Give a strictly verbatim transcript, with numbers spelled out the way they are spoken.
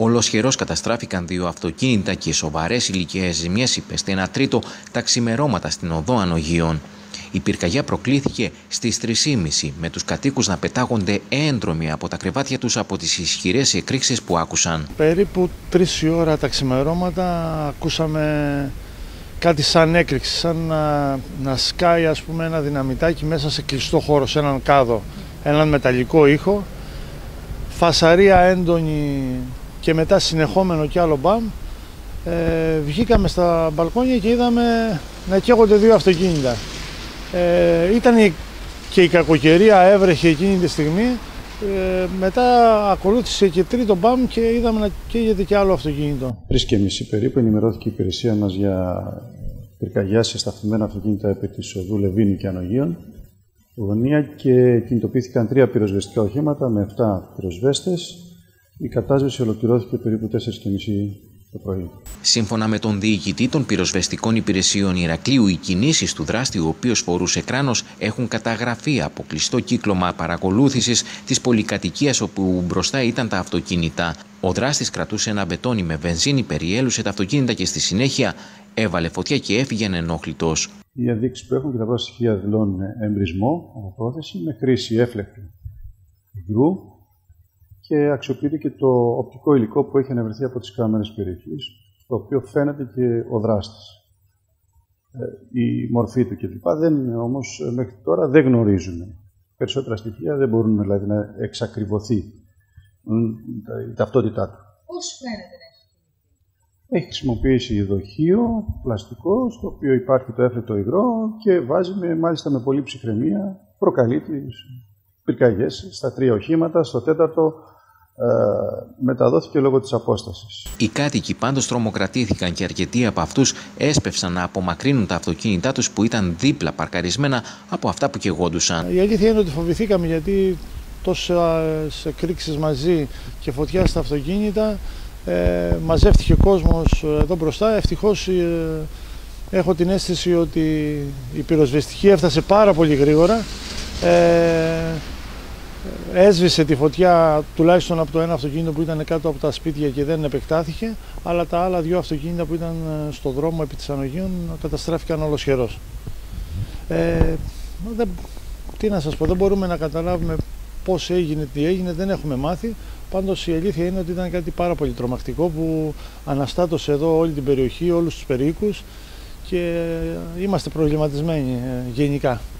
Ολοσχερώς καταστράφηκαν δύο αυτοκίνητα και σοβαρές ηλικιαίες ζημιές υπέστη ένα τρίτο τα ξημερώματα στην οδό Ανογείων. Η πυρκαγιά προκλήθηκε στις τρεις και μισή με τους κατοίκους να πετάγονται έντρομοι από τα κρεβάτια τους από τις ισχυρές εκρήξεις που άκουσαν. Περίπου τρεις η ώρα τα ξημερώματα ακούσαμε κάτι σαν έκρηξη, σαν να, να σκάει ας πούμε ένα δυναμητάκι μέσα σε κλειστό χώρο, σε έναν κάδο, έναν μεταλλικό ήχο, φασαρία έντονη και μετά συνεχόμενο κι άλλο μπαμ. Ε, βγήκαμε στα μπαλκόνια και είδαμε να καίγονται δύο αυτοκίνητα. Ε, ήταν και η κακοκαιρία, έβρεχε εκείνη τη στιγμή. Ε, μετά ακολούθησε και τρίτο μπαμ και είδαμε να καίγεται και άλλο αυτοκίνητο. Τρεις και μισή περίπου ενημερώθηκε η υπηρεσία μας για πυρκαγιά σε σταθμένα αυτοκίνητα επί της οδού Λεβίνη και Ανογείων γωνία και κινητοποιήθηκαν τρία πυροσβεστικά οχήματα με επτά πυροσβέστες. Η κατάσβεση ολοκληρώθηκε περίπου τέσσερις και μισή το πρωί. Σύμφωνα με τον διοικητή των πυροσβεστικών υπηρεσιών Ηρακλείου, οι κινήσεις του δράστη, ο οποίος φορούσε κράνος, έχουν καταγραφεί από κλειστό κύκλωμα παρακολούθησης της πολυκατοικίας όπου μπροστά ήταν τα αυτοκίνητα. Ο δράστης κρατούσε ένα μπετόνι με βενζίνη, περιέλουσε τα αυτοκίνητα και στη συνέχεια έβαλε φωτιά και έφυγε ανενόχλητος. Οι ενδείξεις που έχουν και τα πρώτα στοιχεία δηλώνουν εμπρισμό από πρόθεση με χρήση έφλεκτου υγρού και αξιοποιείται και το οπτικό υλικό που έχει ανεβρεθεί από τις κάμερες περιοχής, στο οποίο φαίνεται και ο δράστης, η μορφή του κλπ. Δεν, όμως μέχρι τώρα δεν γνωρίζουμε. Περισσότερα στοιχεία δεν μπορούν δηλαδή να εξακριβωθεί η ταυτότητά του. Πώς φαίνεται να έχει? Έχει χρησιμοποιήσει δοχείο πλαστικό, στο οποίο υπάρχει το έφλεκτο υγρό και βάζει με, μάλιστα με πολύ ψυχραιμία, προκαλεί τις πυρκαγιές στα τρία οχήματα, στο τέταρτο Ε, μεταδόθηκε λόγω της απόστασης. Οι κάτοικοι πάντως τρομοκρατήθηκαν και αρκετοί από αυτούς έσπευσαν να απομακρύνουν τα αυτοκίνητά τους που ήταν δίπλα παρκαρισμένα από αυτά που καιγόντουσαν. Η αλήθεια είναι ότι φοβηθήκαμε γιατί τόσες εκρήξεις μαζί και φωτιά στα αυτοκίνητα, ε, μαζεύτηκε κόσμος εδώ μπροστά. Ευτυχώς ε, έχω την αίσθηση ότι η πυροσβεστική έφτασε πάρα πολύ γρήγορα. Ε, Έσβησε τη φωτιά τουλάχιστον από το ένα αυτοκίνητο που ήταν κάτω από τα σπίτια και δεν επεκτάθηκε, αλλά τα άλλα δύο αυτοκίνητα που ήταν στο δρόμο επί της Ανογείων καταστράφηκαν ολοσχερώς. Ε, δεν, τι να σας πω, δεν μπορούμε να καταλάβουμε πώς έγινε, τι έγινε, δεν έχουμε μάθει. Πάντως η αλήθεια είναι ότι ήταν κάτι πάρα πολύ τρομακτικό που αναστάτωσε εδώ όλη την περιοχή, όλους τους περίοικους και είμαστε προβληματισμένοι γενικά.